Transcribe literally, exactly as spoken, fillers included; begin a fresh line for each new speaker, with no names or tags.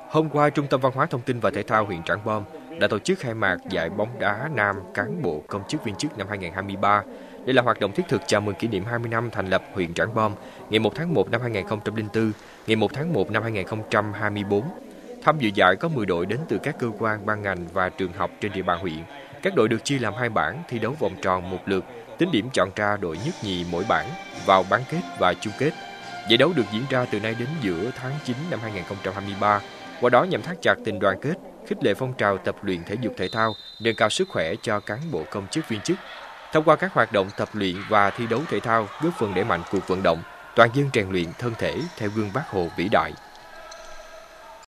Hôm qua, Trung tâm Văn hóa Thông tin và Thể thao huyện Trảng Bom đã tổ chức khai mạc giải bóng đá nam cán bộ công chức viên chức năm hai không hai ba. Đây là hoạt động thiết thực chào mừng kỷ niệm hai mươi năm thành lập huyện Trảng Bom, ngày một tháng một năm hai nghìn không trăm lẻ bốn, ngày một tháng một năm hai nghìn không trăm hai mươi tư. Tham dự giải có mười đội đến từ các cơ quan, ban ngành và trường học trên địa bàn huyện. Các đội được chia làm hai bảng, thi đấu vòng tròn một lượt, tính điểm chọn ra đội nhất nhì mỗi bảng vào bán kết và chung kết. Giải đấu được diễn ra từ nay đến giữa tháng chín năm hai nghìn không trăm hai mươi ba. Qua đó nhằm thắt chặt tình đoàn kết, khích lệ phong trào tập luyện thể dục thể thao, nâng cao sức khỏe cho cán bộ công chức viên chức. Thông qua các hoạt động tập luyện và thi đấu thể thao, góp phần đẩy mạnh cuộc vận động, toàn dân rèn luyện thân thể theo gương Bác Hồ vĩ đại.